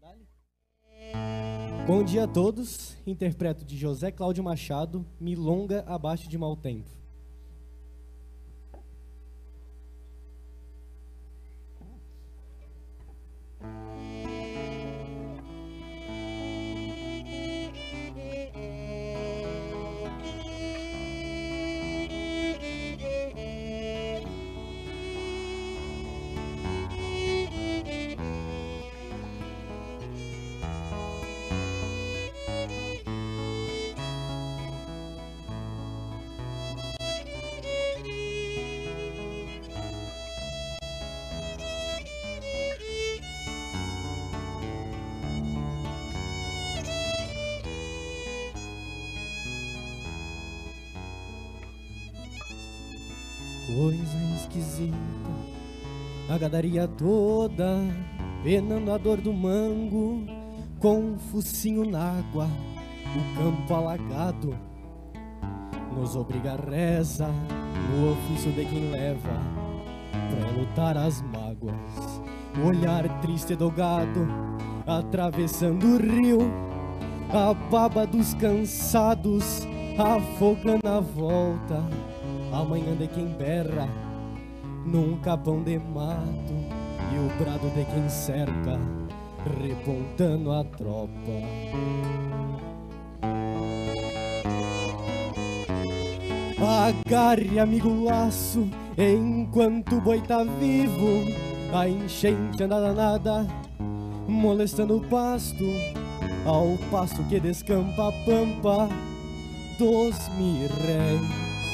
Bom dia a todos, interpreto de José Cláudio Machado, Milonga Abaixo de Mau Tempo. Coisa esquisita, a gadaria toda, penando a dor do mango, com um focinho na água, o campo alagado, nos obriga a reza, no ofício de quem leva, pra lutar as mágoas, o olhar triste do gado, atravessando o rio, a baba dos cansados, afogando a volta, amanhã de quem berra num capão de mato e o brado de quem cerca repontando a tropa. Agarre, amigo, o laço enquanto o boi tá vivo, a enchente anda danada molestando o pasto, ao passo que descampa a pampa dos mirréis.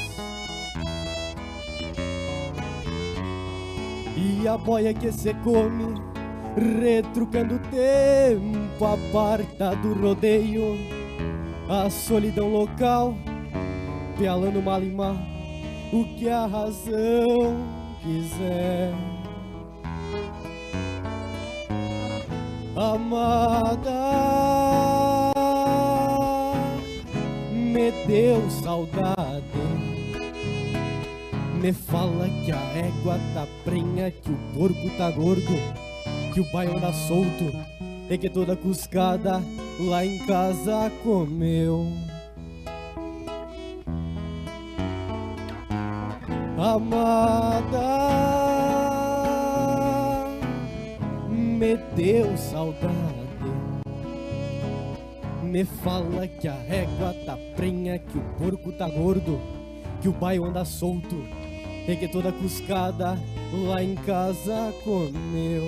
E a boia que se come, retrucando o tempo, aparta do rodeio, a solidão local, pialando mal e mal, o que a razão quiser. Amada, me deu saudade, me fala que a égua tá prenha, que o porco tá gordo, que o baio anda solto e que toda cuscada lá em casa comeu. Amada, me deu saudade, me fala que a égua tá prenha, que o porco tá gordo, que o baio anda solto e que toda cuscada lá em casa comeu.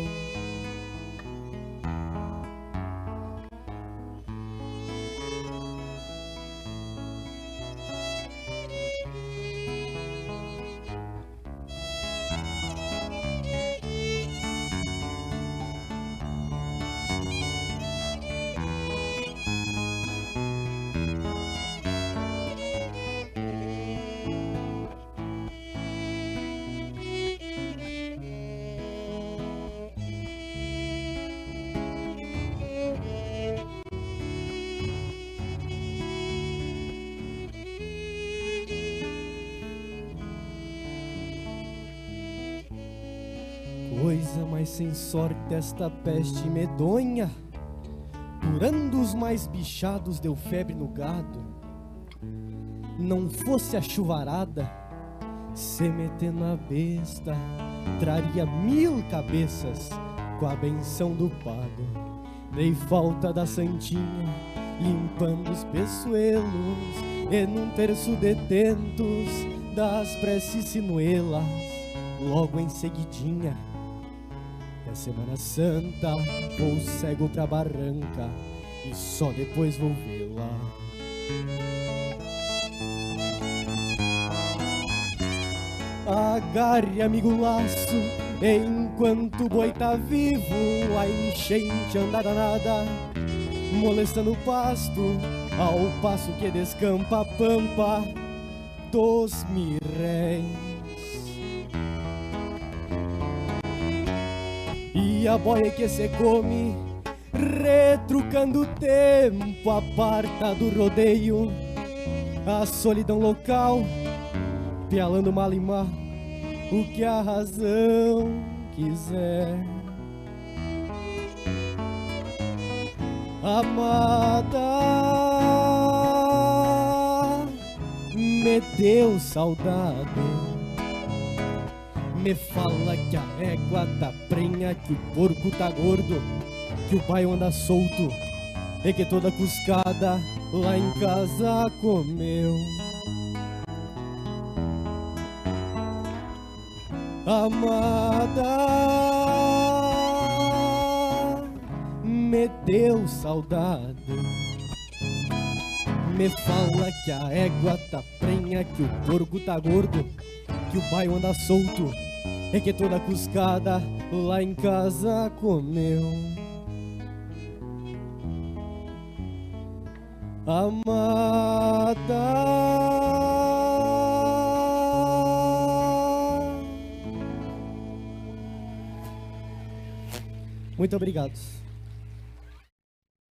Coisa mais sem sorte esta peste medonha, curando os mais bichados deu febre no gado. Não fosse a chuvarada, se meter na besta, traria 1000 cabeças com a benção do pago. Dei falta da santinha, limpando os peçoelos, e num terço de tentos das preces sinuelas, logo em seguidinha. É Semana Santa, vou cego pra barranca e só depois vou vê-la. Agarre, amigo, o laço enquanto o boi tá vivo, a enchente anda danada molestando o pasto, ao passo que descampa a pampa dos mirréis. E a boia que se come, retrucando o tempo, aparta do rodeio, a solidão local, pialando mal e mal, o que a razão quiser. Amada, me deu saudade. Me fala que a égua tá prenha, que o porco tá gordo, que o pai anda solto e que toda cuscada lá em casa comeu. Amada, me deu saudade. Me fala que a égua tá prenha, que o porco tá gordo, que o baio anda solto e que toda cuscada lá em casa comeu. Amada, muito obrigado.